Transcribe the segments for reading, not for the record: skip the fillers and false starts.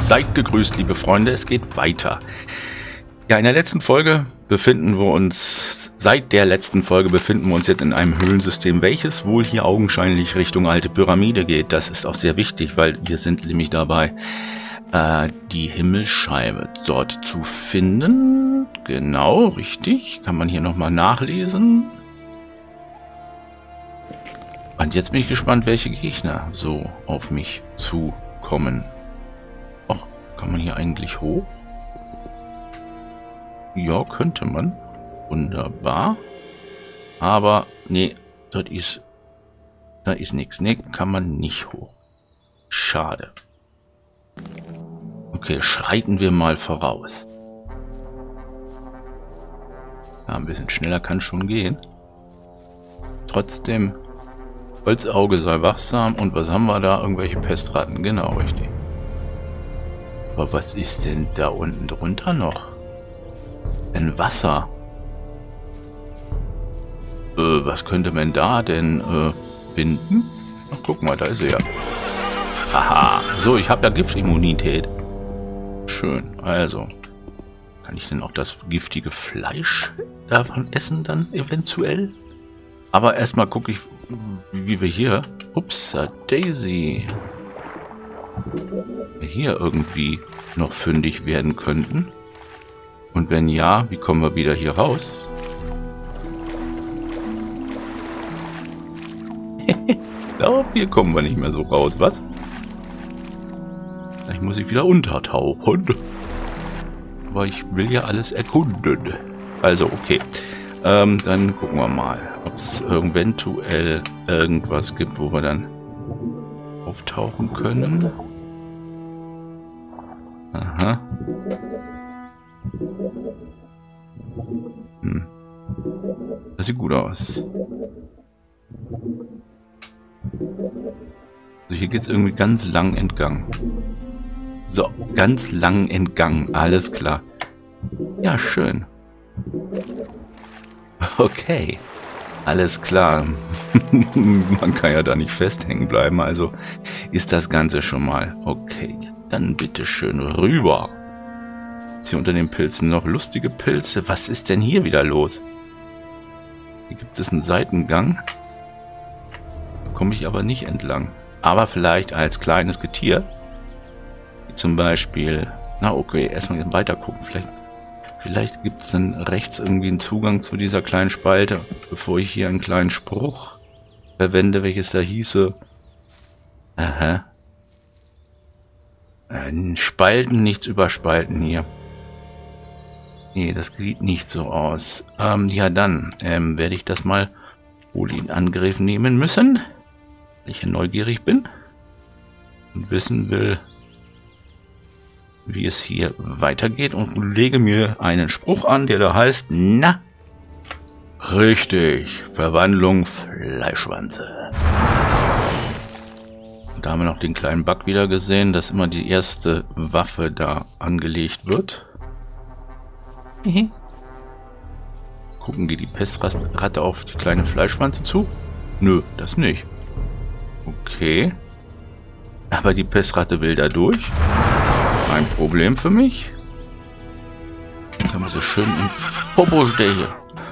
Seid gegrüßt, liebe Freunde, es geht weiter. Ja, in der letzten Folge befinden wir uns, seit der letzten Folge befinden wir uns jetzt in einem Höhlensystem, welches wohl hier augenscheinlich Richtung alte Pyramide geht. Das ist auch sehr wichtig, weil wir sind nämlich dabei, die Himmelsscheibe dort zu finden. Genau, richtig. Kann man hier nochmal nachlesen. Und jetzt bin ich gespannt, welche Gegner so auf mich zukommen. Oh, kann man hier eigentlich hoch? Ja, könnte man. Wunderbar. Aber, nee, da ist nichts. Nee, kann man nicht hoch. Schade. Okay, schreiten wir mal voraus. Ja, ein bisschen schneller kann schon gehen. Trotzdem, Holzauge sei wachsam. Und was haben wir da? Irgendwelche Pestratten. Genau, richtig. Aber was ist denn da unten drunter noch? Ein Wasser. Was könnte man da denn binden? Ach, guck mal, da ist er ja. Haha. So, ich habe ja Giftimmunität. Schön. Also, kann ich denn auch das giftige Fleisch davon essen dann eventuell? Aber erstmal gucke ich, wie wir hier... Upsa Daisy. Hier irgendwie noch fündig werden könnten. Und wenn ja, wie kommen wir wieder hier raus? Ich glaube, hier kommen wir nicht mehr so raus, was? Vielleicht muss ich wieder untertauchen. Aber ich will ja alles erkunden. Also, okay. Dann gucken wir mal, ob es eventuell irgendwas gibt, wo wir dann auftauchen können. Aha. Das sieht gut aus. Also hier geht es irgendwie ganz lang entgang. So, ganz lang entgang. Alles klar. Ja, schön. Okay. Alles klar. Man kann ja da nicht festhängen bleiben. Also ist das Ganze schon mal okay. Dann bitte schön rüber. Hier unter den Pilzen noch lustige Pilze. Was ist denn hier wieder los? Hier gibt es einen Seitengang. Da komme ich aber nicht entlang. Aber vielleicht als kleines Getier. Wie zum Beispiel... Na okay, erstmal weiter gucken. Vielleicht gibt es dann rechts irgendwie einen Zugang zu dieser kleinen Spalte, bevor ich hier einen kleinen Spruch verwende, welches da hieße... Aha. Spalten, nichts überspalten hier. Nee, das sieht nicht so aus. Ja, dann werde ich das mal wohl in Angriff nehmen müssen, weil ich ja neugierig bin und wissen will, wie es hier weitergeht, und lege mir einen Spruch an, der da heißt, na, richtig, Verwandlung Fleischwanze. Und da haben wir noch den kleinen Bug wieder gesehen, dass immer die erste Waffe da angelegt wird. Gucken die Pestratte auf die kleine Fleischwanze zu? Nö, das nicht. Okay. Aber die Pestratte will da durch. Ein Problem für mich. Jetzt haben wir so schön im Popo stehe.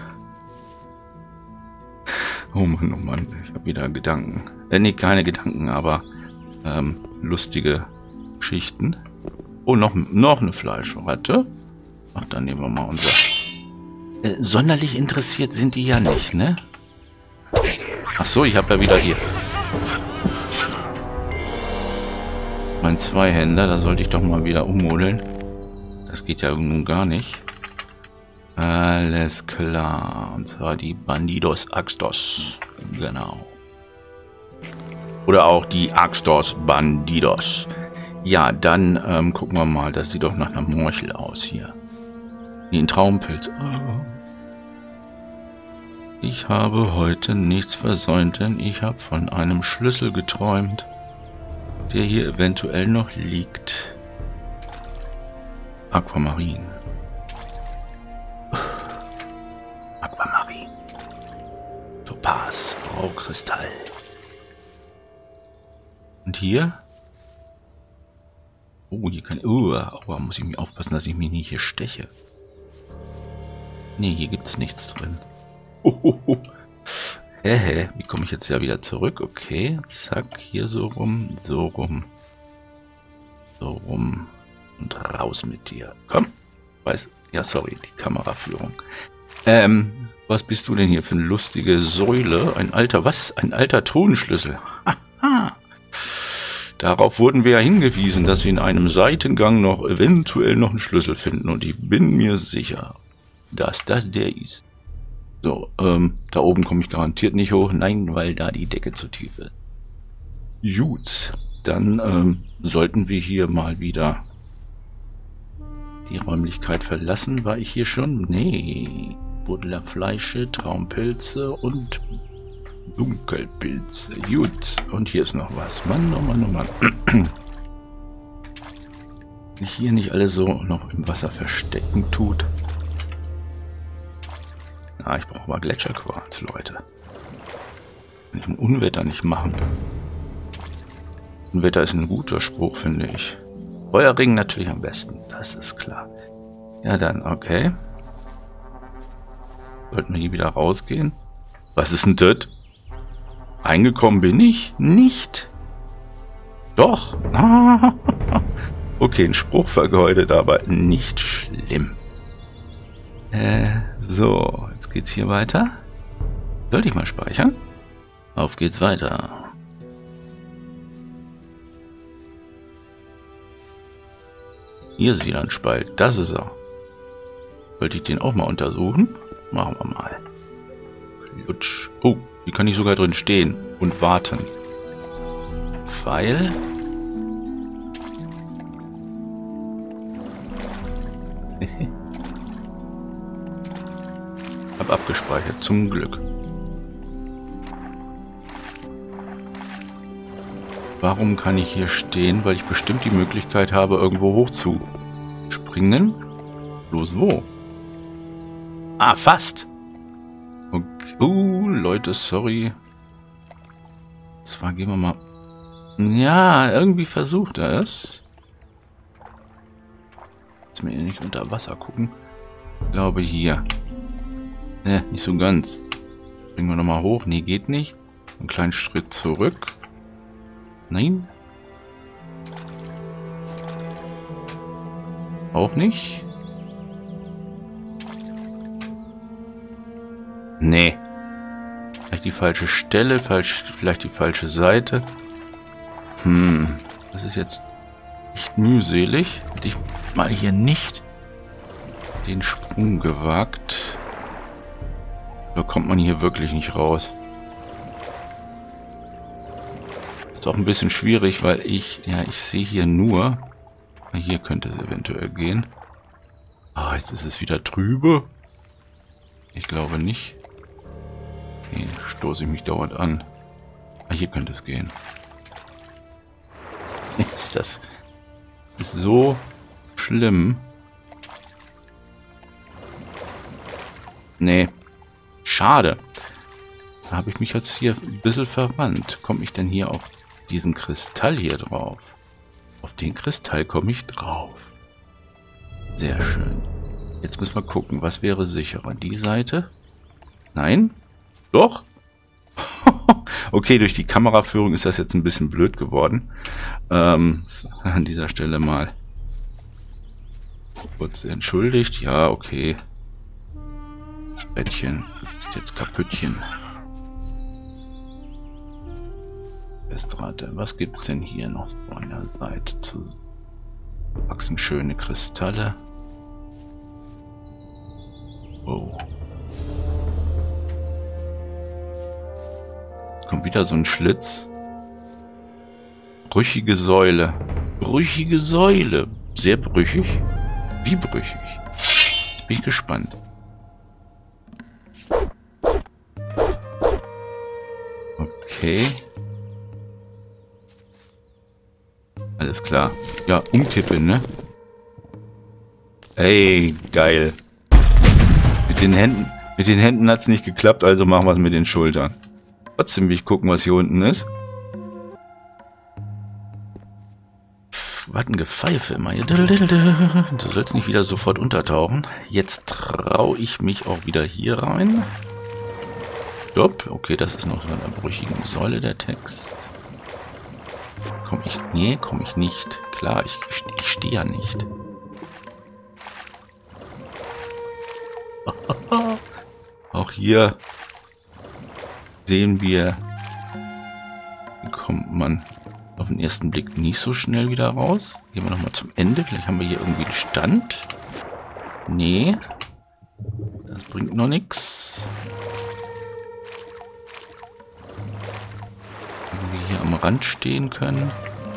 Oh Mann, oh Mann. Ich habe wieder Gedanken. Nee, keine Gedanken, aber lustige Geschichten. Oh, noch eine Fleischratte. Ach, dann nehmen wir mal unser... sonderlich interessiert sind die ja nicht, ne? Ach so, ich habe ja wieder hier... Mein Zweihänder, da sollte ich doch mal wieder ummodeln. Das geht ja nun gar nicht. Alles klar. Und zwar die Bandidos Axtos. Genau. Oder auch die Axtos Bandidos. Ja, dann gucken wir mal. Das sieht doch nach einer Morchel aus hier. Nee, ein Traumpilz. Oh. Ich habe heute nichts versäumt, denn ich habe von einem Schlüssel geträumt, der hier eventuell noch liegt. Aquamarin. Aquamarin. Topaz. Raukristall. Und hier? Oh, hier kann... Oh, muss ich mir aufpassen, dass ich mich nicht hier steche. Nee, hier gibt es nichts drin. Wie komme ich jetzt ja wieder zurück? Okay, zack, hier so rum, so rum. So rum. Und raus mit dir. Komm. Ja, sorry, die Kameraführung. Was bist du denn hier für eine lustige Säule? Ein alter, was? Ein alter Tonschlüssel. Haha. Darauf wurden wir ja hingewiesen, dass wir in einem Seitengang noch eventuell noch einen Schlüssel finden. Und ich bin mir sicher, dass das der ist. So, da oben komme ich garantiert nicht hoch. Nein, weil da die Decke zu tief ist. Gut, dann sollten wir hier mal wieder die Räumlichkeit verlassen. War ich hier schon? Nee. Buddlerfleische, Traumpilze und Dunkelpilze. Gut, und hier ist noch was. Mann, oh Mann, oh Mann. Sich hier nicht alle so noch im Wasser verstecken tut. Ah, ich brauche mal Gletscherquarz, Leute. Kann ich ein Unwetter nicht machen. Unwetter ist ein guter Spruch, finde ich. Feuerring natürlich am besten, das ist klar. Ja dann, okay. Sollten wir hier wieder rausgehen? Was ist denn das? Eingekommen bin ich? Nicht. Doch. Okay, ein Spruch vergeudet, aber nicht schlimm. So, jetzt geht's hier weiter. Sollte ich mal speichern? Auf geht's weiter. Hier ist wieder ein Spalt. Das ist er. Wollte ich den auch mal untersuchen? Machen wir mal. Lutsch. Oh, hier kann ich sogar drin stehen und warten. Pfeil. Hab abgespeichert, zum Glück. Warum kann ich hier stehen? Weil ich bestimmt die Möglichkeit habe, irgendwo hoch zu springen. Bloß wo? Ah, fast. Okay. Leute, sorry. Zwar gehen wir mal... Ja, irgendwie versucht er es. Jetzt mir nicht unter Wasser gucken. Ich glaube hier. Ne, nicht so ganz. Bringen wir nochmal hoch. Nee, geht nicht. Einen kleinen Schritt zurück. Nein. Auch nicht. Nee. Vielleicht die falsche Stelle, vielleicht die falsche Seite. Das ist jetzt echt mühselig. Hätte ich mal hier nicht den Sprung gewagt. Da kommt man hier wirklich nicht raus. Ist auch ein bisschen schwierig, weil ich sehe hier nur. Hier könnte es eventuell gehen. Ah, jetzt ist es wieder trübe. Ich glaube nicht. Okay, stoße ich mich dauernd an. Ah, hier könnte es gehen. Ist das so schlimm? Nee. Schade. Da habe ich mich jetzt hier ein bisschen verwandt. Komme ich denn hier auf diesen Kristall hier drauf? Auf den Kristall komme ich drauf. Sehr schön. Jetzt müssen wir gucken, was wäre sicherer? Die Seite? Nein? Doch? Okay, durch die Kameraführung ist das jetzt ein bisschen blöd geworden. An dieser Stelle mal kurz entschuldigt. Ja, okay. Bettchen ist jetzt kaputtchen. Festrate. Was gibt's denn hier noch so an der Seite zu wachsen? Schöne Kristalle. Oh. Kommt wieder so ein Schlitz. Brüchige Säule. Brüchige Säule. Sehr brüchig. Wie brüchig? Bin ich gespannt. Okay. Alles klar. Ja, umkippen, ne? Ey, geil. Mit den Händen hat es nicht geklappt, also machen wir es mit den Schultern. Trotzdem will ich gucken, was hier unten ist. was ein Gepfeife immer hier. Du sollst nicht wieder sofort untertauchen. Jetzt traue ich mich auch wieder hier rein. Stopp. Okay, das ist noch so eine brüchige Säule, der Text. Komm ich? Nee, komme ich nicht. Klar, ich stehe ja nicht. Auch hier sehen wir, kommt man auf den ersten Blick nicht so schnell wieder raus. Gehen wir nochmal zum Ende. Vielleicht haben wir hier irgendwie einen Stand. Nee. Das bringt noch nichts. Wenn wir hier am Rand stehen können.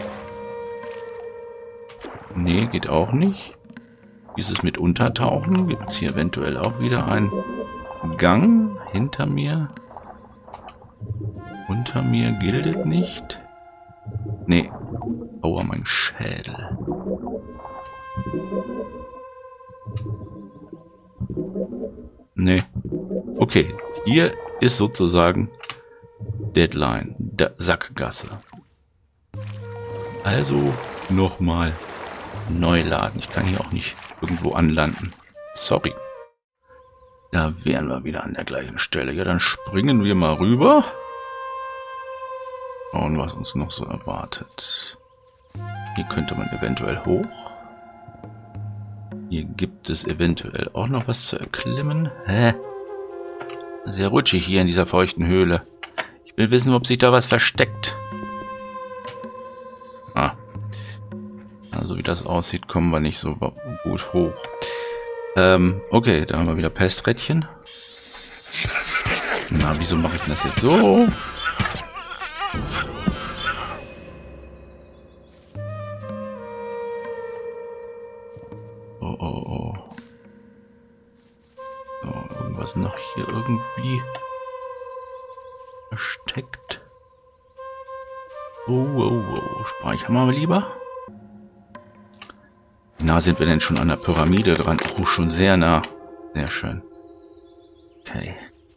Nee, geht auch nicht. Wie ist es mit Untertauchen? Gibt es hier eventuell auch wieder einen Gang hinter mir? Unter mir gilt es nicht. Nee. Aua, mein Schädel. Nee. Okay. Hier ist sozusagen Deadline. Sackgasse. Also nochmal neu laden. Ich kann hier auch nicht irgendwo anlanden. Sorry. Da wären wir wieder an der gleichen Stelle. Ja, dann springen wir mal rüber. Schauen, was uns noch so erwartet. Hier könnte man eventuell hoch. Hier gibt es eventuell auch noch was zu erklimmen. Hä? Sehr rutschig hier in dieser feuchten Höhle. Ich will wissen, ob sich da was versteckt. Ah. Also wie das aussieht, kommen wir nicht so gut hoch. Okay, da haben wir wieder Pesträdchen. Na, wieso mache ich denn das jetzt so? Oh. So, irgendwas noch hier irgendwie versteckt. Oh. Speichern wir mal lieber. Wie nah sind wir denn schon an der Pyramide dran? Oh, schon sehr nah. Sehr schön. Okay.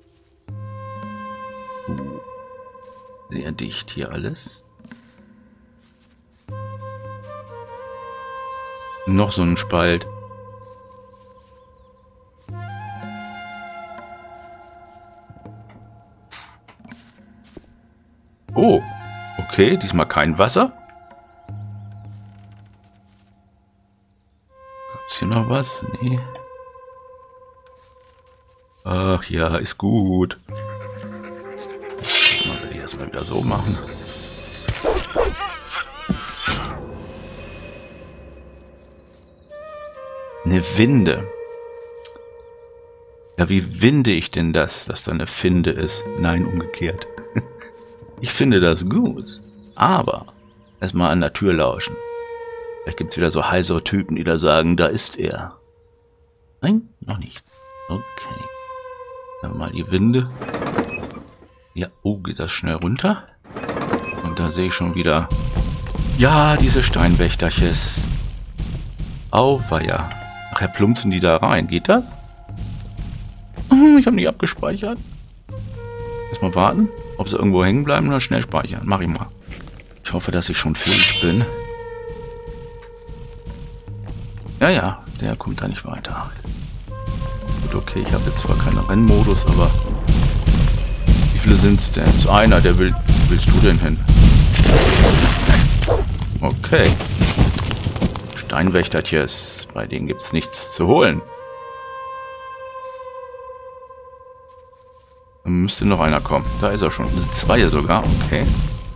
Sehr dicht hier alles. Noch so ein Spalt. Oh, okay, diesmal kein Wasser. Gab's hier noch was? Nee. Ach ja, ist gut. Mal werde ich das mal wieder so machen. Eine Winde. Ja, wie winde ich denn das, dass da eine Finde ist? Nein, umgekehrt. Ich finde das gut. Aber erstmal an der Tür lauschen. Vielleicht gibt es wieder so heisere Typen, die da sagen, da ist er. Nein, noch nicht. Okay. Dann haben wir mal die Winde. Ja, oh, geht das schnell runter. Und da sehe ich schon wieder... Ja, diese Steinwächterches. Auweia. Nachher plumpsen die da rein. Geht das? Ich habe nicht abgespeichert. Erstmal warten, ob sie irgendwo hängen bleiben oder schnell speichern. Mach ich mal. Ich hoffe, dass ich schon fähig bin. Ja, der kommt da nicht weiter. Gut, okay, ich habe jetzt zwar keinen Rennmodus, aber wie viele sind es denn? Ist einer, der will... Wo willst du denn hin? Okay. Steinwächtertjes. Bei denen gibt es nichts zu holen. Da müsste noch einer kommen. Da ist er schon. Das sind zwei sogar. Okay.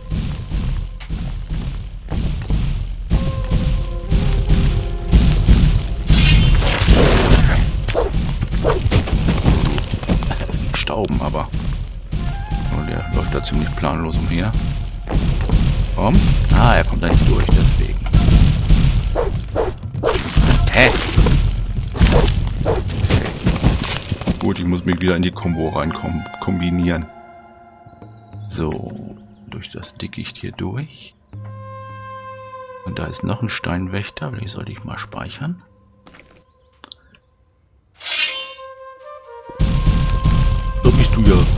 Stauben aber. Oh, der läuft da ziemlich planlos umher. Komm. Ah, er kommt da nicht durch, deswegen. Hä? Gut, ich muss mich wieder in die Combo reinkommen, kombinieren. So, durch das Dickicht hier durch. Und da ist noch ein Steinwächter. Vielleicht sollte ich mal speichern. Da bist du ja.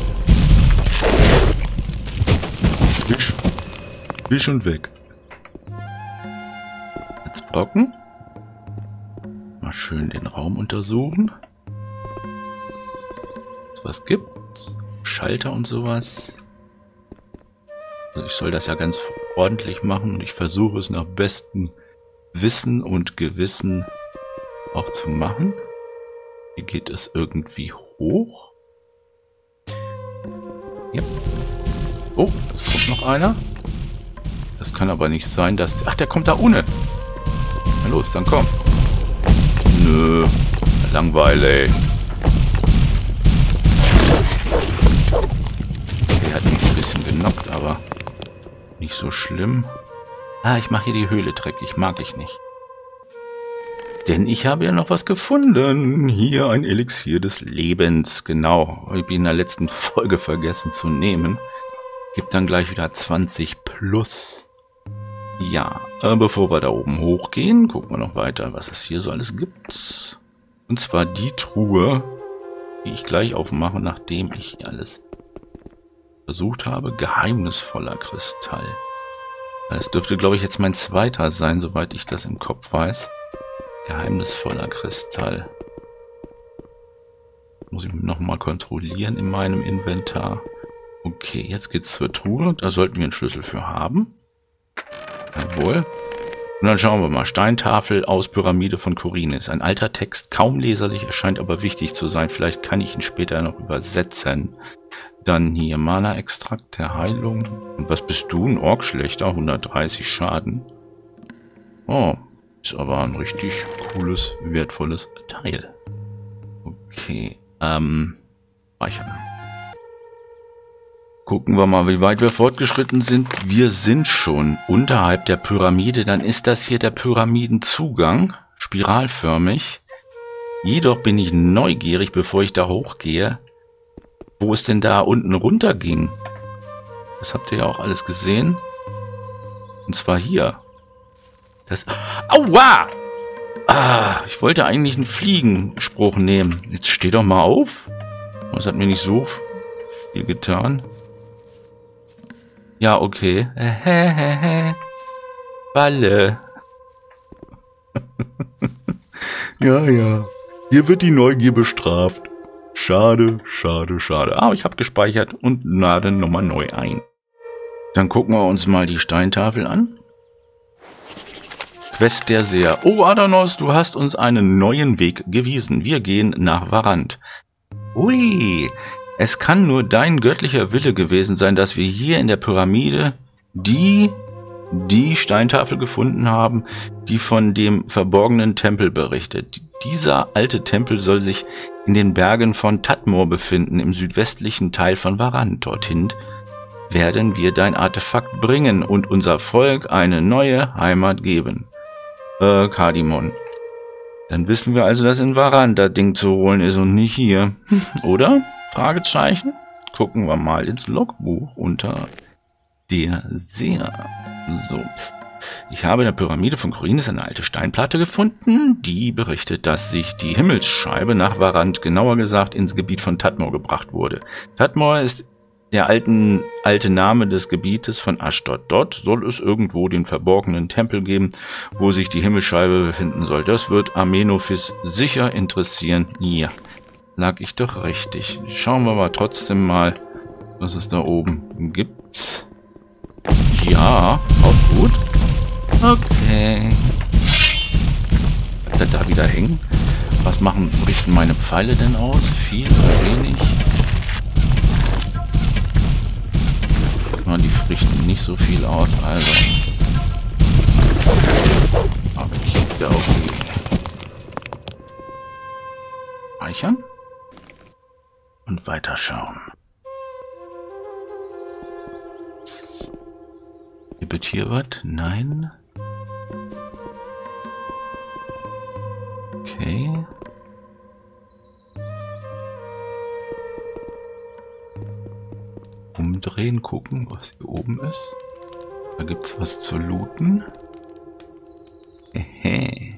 Wisch und weg. Brocken. Mal schön den Raum untersuchen. Was gibt's? Schalter und sowas. Also ich soll das ja ganz ordentlich machen und ich versuche es nach bestem Wissen und Gewissen auch zu machen. Hier geht es irgendwie hoch. Ja. Oh, es kommt noch einer. Das kann aber nicht sein, dass... Ach, der kommt da ohne. Na los, dann komm. Nö, langweilig. Der hat mich ein bisschen genockt, aber nicht so schlimm. Ah, ich mache hier die Höhle dreckig. Mag ich nicht. Denn ich habe ja noch was gefunden. Hier ein Elixier des Lebens. Genau. Habe ich in der letzten Folge vergessen zu nehmen. Gibt dann gleich wieder 20 plus. Ja, bevor wir da oben hochgehen, gucken wir noch weiter, was es hier so alles gibt. Und zwar die Truhe, die ich gleich aufmache, nachdem ich hier alles versucht habe. Geheimnisvoller Kristall. Das dürfte, glaube ich, jetzt mein zweiter sein, soweit ich das im Kopf weiß. Geheimnisvoller Kristall. Muss ich nochmal kontrollieren in meinem Inventar. Okay, jetzt geht's zur Truhe. Da sollten wir einen Schlüssel für haben. Jawohl. Und dann schauen wir mal. Steintafel aus Pyramide von Khorinis. Ein alter Text, kaum leserlich, erscheint aber wichtig zu sein. Vielleicht kann ich ihn später noch übersetzen. Dann hier Mana-Extrakt der Heilung. Und was bist du? Ein Orkschlechter, 130 Schaden. Oh, ist aber ein richtig cooles, wertvolles Teil. Okay, speichern. Gucken wir mal, wie weit wir fortgeschritten sind. Wir sind schon unterhalb der Pyramide. Dann ist das hier der Pyramidenzugang, spiralförmig. Jedoch bin ich neugierig, bevor ich da hochgehe, wo es denn da unten runter ging. Das habt ihr ja auch alles gesehen. Und zwar hier. Das... Aua! Ah, ich wollte eigentlich einen Fliegenspruch nehmen. Jetzt steh doch mal auf. Das hat mir nicht so viel getan. Ja, okay. Balle. Ja, ja. Hier wird die Neugier bestraft. Schade, schade, schade. Ah, ich habe gespeichert und lade nochmal neu ein. Dann gucken wir uns mal die Steintafel an. Quest der Seher. Oh, Adanos, du hast uns einen neuen Weg gewiesen. Wir gehen nach Varant. Ui, es kann nur dein göttlicher Wille gewesen sein, dass wir hier in der Pyramide die Steintafel gefunden haben, die von dem verborgenen Tempel berichtet. Dieser alte Tempel soll sich in den Bergen von Tadmor befinden, im südwestlichen Teil von Varant. Dorthin werden wir dein Artefakt bringen und unser Volk eine neue Heimat geben. Kardimon. Dann wissen wir also, dass in Varant das Ding zu holen ist und nicht hier. Oder? Fragezeichen? Gucken wir mal ins Logbuch unter der Seher. So. Ich habe in der Pyramide von Khorinis eine alte Steinplatte gefunden, die berichtet, dass sich die Himmelsscheibe nach Varant, genauer gesagt ins Gebiet von Tadmor gebracht wurde. Tadmor ist der alte Name des Gebietes von Ashdod. Dort soll es irgendwo den verborgenen Tempel geben, wo sich die Himmelsscheibe befinden soll. Das wird Amenophis sicher interessieren. Ja, lag ich doch richtig. Schauen wir aber trotzdem mal, was es da oben gibt. Ja, auch gut. Okay. Bleibt er da wieder hängen? Was richten meine Pfeile denn aus? Viel oder wenig? Die richten nicht so viel aus, also. Aber kickt er auch speichern und weiterschauen. Gibt hier was? Nein. Okay. Umdrehen, gucken, was hier oben ist. Da gibt es was zu looten. Hehe.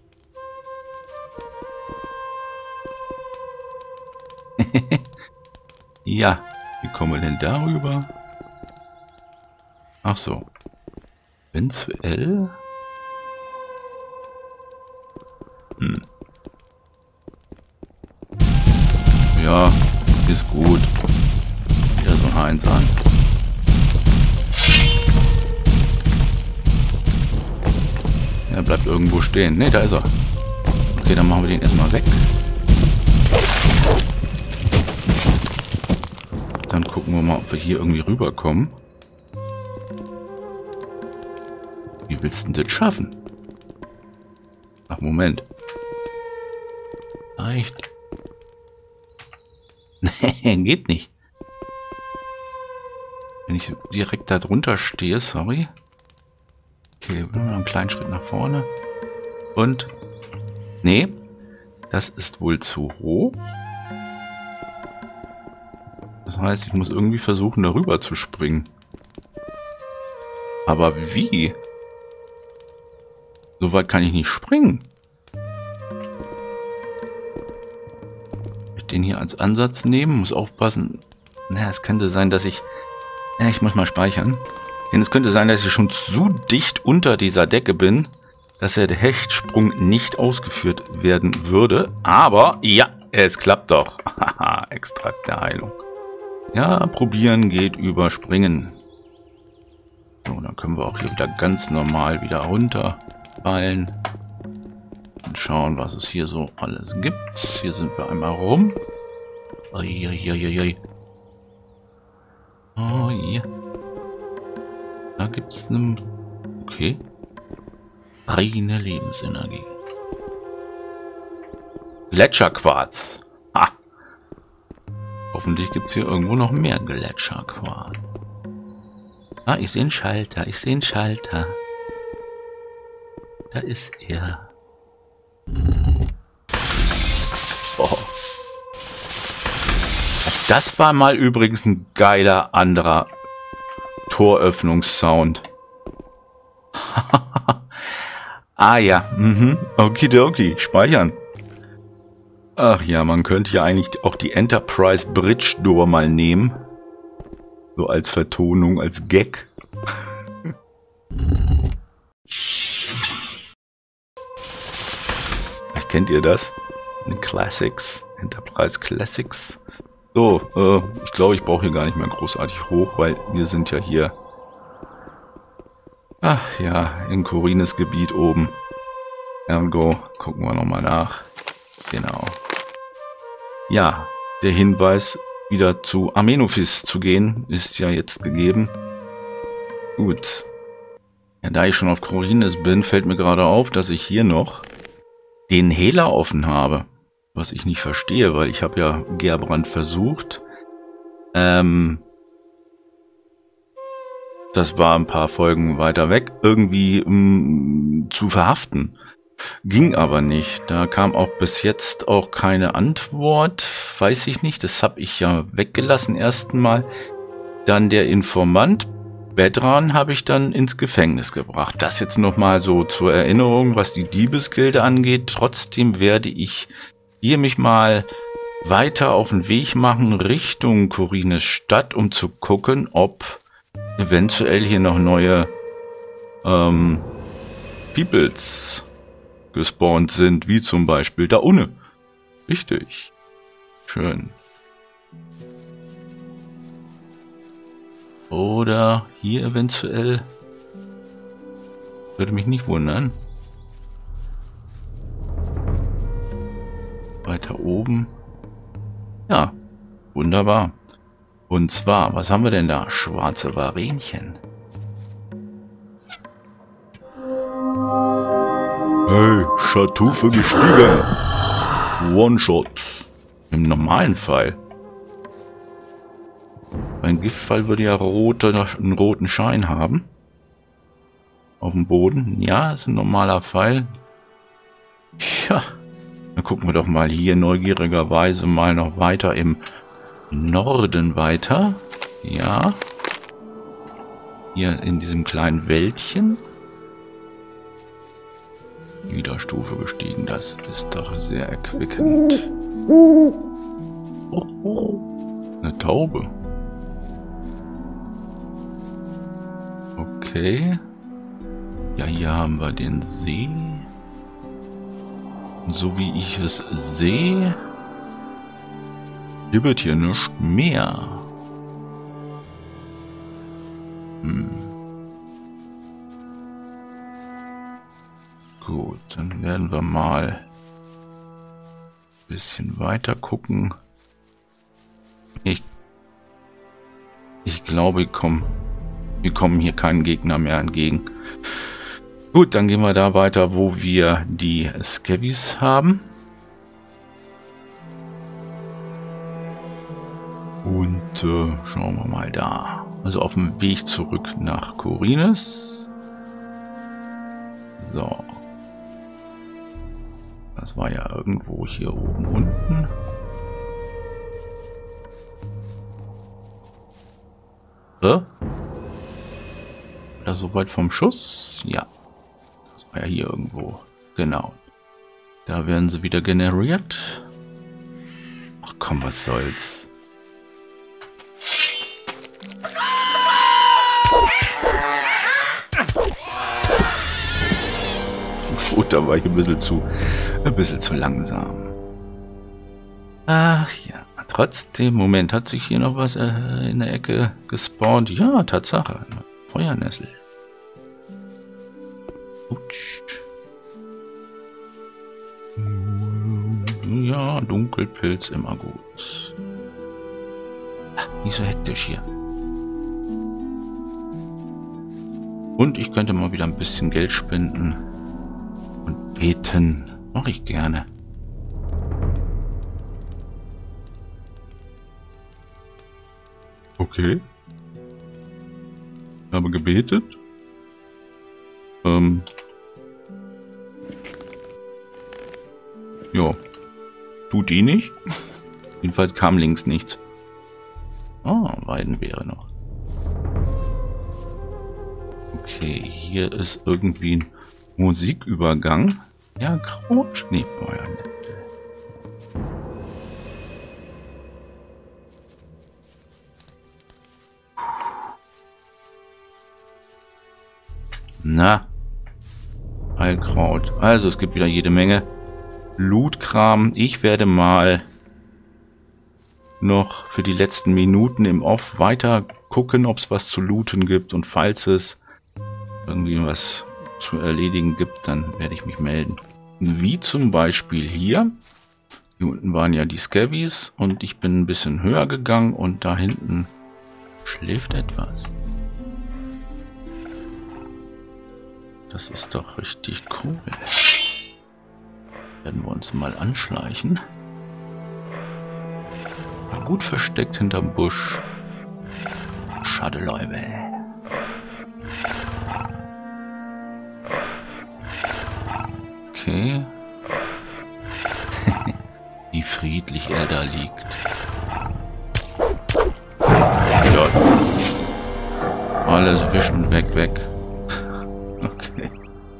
Ja, wie kommen wir denn darüber? Ach so. Eventuell Ja, ist gut. Wieder so eins an. Er bleibt irgendwo stehen. Ne, da ist er. Okay, dann machen wir den erstmal weg. Dann gucken wir mal, ob wir hier irgendwie rüberkommen. Wie willst du denn das schaffen? Ach, Moment. Reicht. Nee, geht nicht. Wenn ich direkt da drunter stehe, sorry. Okay, einen kleinen Schritt nach vorne. Und... Nee, das ist wohl zu hoch. Das heißt, ich muss irgendwie versuchen, darüber zu springen. Aber wie? So weit kann ich nicht springen. Ich den hier als Ansatz nehmen, muss aufpassen. Na, es könnte sein, dass ich... Ja, ich muss mal speichern. Denn es könnte sein, dass ich schon zu dicht unter dieser Decke bin, dass der Hechtsprung nicht ausgeführt werden würde. Aber ja, es klappt doch. Haha, Extrakt der Heilung. Ja, probieren geht über Springen. So, dann können wir auch hier wieder ganz normal wieder runterfallen. Und schauen, was es hier so alles gibt. Hier sind wir einmal rum. Uiuiuiui. Oh ja. Da gibt es eine... Okay. Reine Lebensenergie. Gletscherquarz. Ha! Hoffentlich gibt es hier irgendwo noch mehr Gletscherquarz. Ah, ich sehe einen Schalter. Ich sehe einen Schalter. Da ist er. Oh. Das war mal übrigens ein geiler anderer Toröffnungssound. Ah ja, okidoki, speichern. Ach ja, man könnte ja eigentlich auch die Enterprise Bridge Door mal nehmen. So als Vertonung, als Gag. Vielleicht kennt ihr das? Classics, Enterprise Classics. So, ich glaube, ich brauche hier gar nicht mehr großartig hoch, weil wir sind ja hier... Ach ja, in Corines Gebiet oben. Ergo, gucken wir nochmal nach. Genau. Ja, der Hinweis, wieder zu Amenophis zu gehen, ist ja jetzt gegeben. Gut. Ja, da ich schon auf Corines bin, fällt mir gerade auf, dass ich hier noch den Hehler offen habe. Was ich nicht verstehe, weil ich habe ja Gerbrand versucht. Das war ein paar Folgen weiter weg, irgendwie zu verhaften. Ging aber nicht. Da kam auch bis jetzt auch keine Antwort. Weiß ich nicht. Das habe ich ja weggelassen erstmal. Dann der Informant. Bedran habe ich dann ins Gefängnis gebracht. Das jetzt nochmal so zur Erinnerung, was die Diebesgilde angeht. Trotzdem werde ich hier mich mal weiter auf den Weg machen Richtung Corines Stadt, um zu gucken, ob eventuell hier noch neue Peoples gespawnt sind, wie zum Beispiel da unten. Richtig. Schön. Oder hier eventuell. Würde mich nicht wundern. Weiter oben. Ja, wunderbar. Und zwar, was haben wir denn da? Schwarze Varenchen. Hey, Schattufe gestiegen. One-Shot. Im normalen Fall. Ein Giftfall würde ja einen roten Schein haben. Auf dem Boden. Ja, ist ein normaler Fall. Tja. Dann gucken wir doch mal hier neugierigerweise mal noch weiter im Norden weiter. Ja. Hier in diesem kleinen Wäldchen. Wieder Stufe gestiegen. Das ist doch sehr erquickend. Oh, oh. Eine Taube. Okay. Ja, hier haben wir den See. So wie ich es sehe, Hier wird hier nichts mehr. Gut, dann werden wir mal ein bisschen weiter gucken. Ich glaube, wir kommen hier keinen Gegner mehr entgegen. Gut, dann gehen wir da weiter, wo wir die Scabies haben. Und schauen wir mal da. Also auf dem Weg zurück nach Khorinis. So. Das war ja irgendwo hier oben unten. Oder so weit vom Schuss? Ja. Das war ja hier irgendwo. Genau. Da werden sie wieder generiert. Ach komm, was soll's. Gut, da war ich ein bisschen zu langsam. Ach ja, trotzdem, Moment, hat sich hier noch was in der Ecke gespawnt? Ja, Tatsache. Feuernessel. Ja, Dunkelpilz immer gut. Nicht so hektisch hier. Und ich könnte mal wieder ein bisschen Geld spenden. Und beten. Mache ich gerne. Okay. Ich habe gebetet. Ja. Tut die nicht. Jedenfalls kam links nichts. Oh, Weidenbeere noch. Okay, hier ist irgendwie ein Musikübergang. Ja, Krautschneefeuernettel. Na, Heilkraut. Also es gibt wieder jede Menge Lootkram. Ich werde mal noch für die letzten Minuten im Off weiter gucken, ob es was zu looten gibt. Und falls es irgendwie was zu erledigen gibt, dann werde ich mich melden. Wie zum Beispiel hier. Hier unten waren ja die Scabies und ich bin ein bisschen höher gegangen und da hinten schläft etwas. Das ist doch richtig cool. Werden wir uns mal anschleichen. War gut versteckt hinterm Busch. Schade, Leute. Okay. Wie friedlich er da liegt. Ja. Alles wischen, weg. Okay.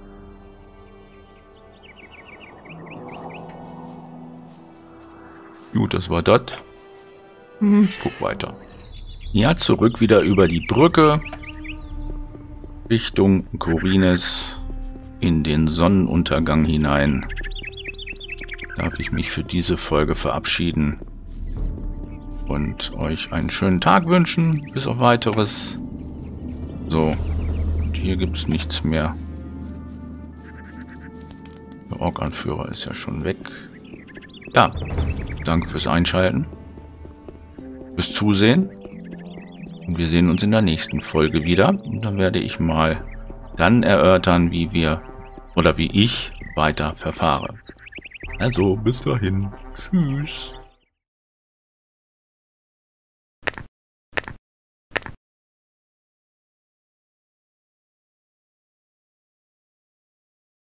Gut, das war das. Guck weiter. Ja, zurück wieder über die Brücke. Richtung Khorinis. In den Sonnenuntergang hinein. Darf ich mich für diese Folge verabschieden. Und euch einen schönen Tag wünschen. Bis auf Weiteres. So. Und hier gibt es nichts mehr. Der Ork-Anführer ist ja schon weg. Ja. Danke fürs Einschalten. Fürs Zusehen. Und wir sehen uns in der nächsten Folge wieder. Und dann werde ich mal dann erörtern, wie ich weiter verfahre. Also, bis dahin. Tschüss.